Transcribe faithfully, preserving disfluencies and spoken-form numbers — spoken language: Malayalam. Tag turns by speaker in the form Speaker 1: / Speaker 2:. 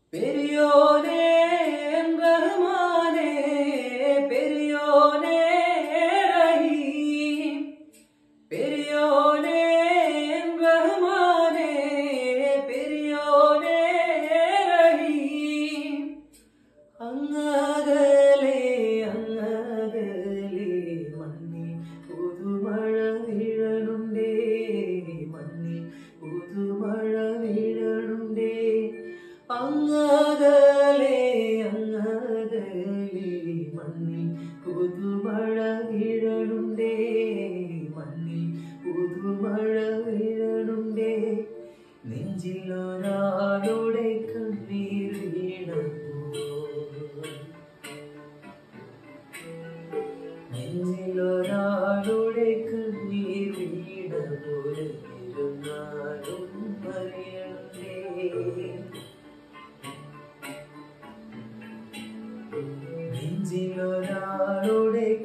Speaker 1: പെരിയോനേ റഹ്മാനേ പെരിയോനേ റഹീം പെരിയോനേ റഹ്മാനേ പെരിയോനേ റഹീം അങ്ങകലെ അങ്ങകലെ മണ്ണിൽ പുതുമഴ വീഴണുണ്ടേ മണ്ണിൽ പുതുമഴ വീഴണുണ്ടേ അങ്ങകലെ അങ്ങകലെ മണ്ണിൽ പുതുമഴ വീഴണുണ്ടേ മണ്ണിൽ പുതുമഴ വീഴണുണ്ടേ നെഞ്ചിലൊരാളുടെ കണ്ണീർ വീണപ്പോൾ നെഞ്ചിലൊരാളുടെ കണ്ണീർ വീണപോലെ ഇരുന്നാലും അറിയണ്ടേ നെഞ്ചിലൊരാളുടെ